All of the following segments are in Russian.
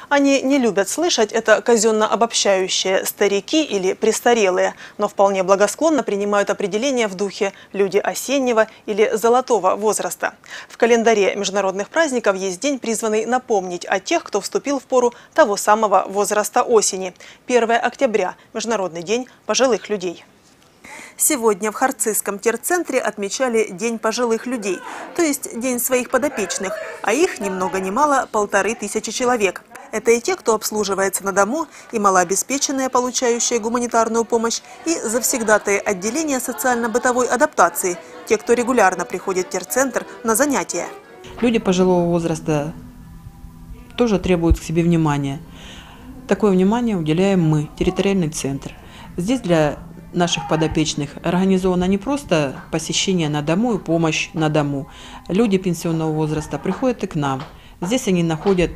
Они не любят слышать это казенно обобщающее «старики» или «престарелые», но вполне благосклонно принимают определение в духе «люди осеннего» или «золотого возраста». В календаре международных праздников есть день, призванный напомнить о тех, кто вступил в пору того самого возраста осени. 1 октября – Международный день пожилых людей. Сегодня в Харцизском терцентре отмечали День пожилых людей, то есть День своих подопечных, а их ни много ни мало 1500 человек. Это и те, кто обслуживается на дому, и малообеспеченные, получающие гуманитарную помощь, и завсегдатые отделения социально-бытовой адаптации, те, кто регулярно приходит в терцентр на занятия. Люди пожилого возраста тоже требуют к себе внимания. Такое внимание уделяем мы, территориальный центр. Здесь для наших подопечных организовано не просто посещение на дому и помощь на дому. Люди пенсионного возраста приходят и к нам. Здесь они находят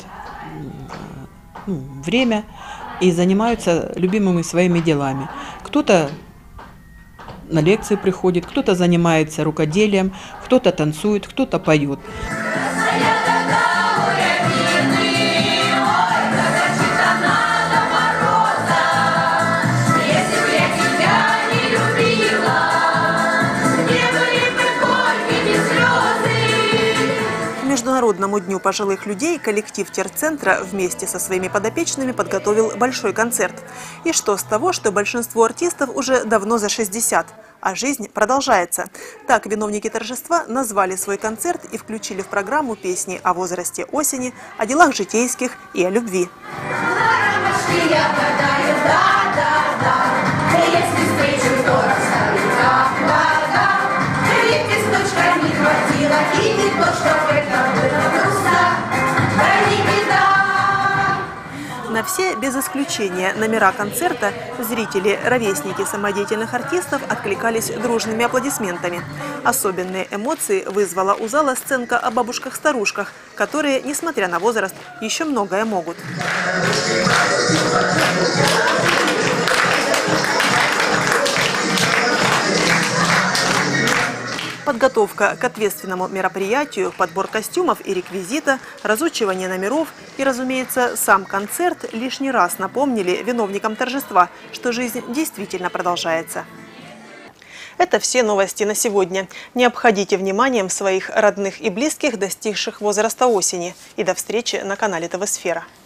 время и занимаются любимыми своими делами. Кто-то на лекции приходит, кто-то занимается рукоделием, кто-то танцует, кто-то поет. Международному дню пожилых людей коллектив терцентра вместе со своими подопечными подготовил большой концерт. И что с того, что большинству артистов уже давно за 60, а жизнь продолжается. Так виновники торжества назвали свой концерт и включили в программу песни о возрасте осени, о делах житейских и о любви. На все, без исключения, номера концерта зрители, ровесники самодеятельных артистов откликались дружными аплодисментами. Особенные эмоции вызвала у зала сценка о бабушках-старушках, которые, несмотря на возраст, еще многое могут. Подготовка к ответственному мероприятию, подбор костюмов и реквизита, разучивание номеров и, разумеется, сам концерт лишний раз напомнили виновникам торжества, что жизнь действительно продолжается. Это все новости на сегодня. Не обходите вниманием своих родных и близких, достигших возраста осени. И до встречи на канале ТВ Сфера.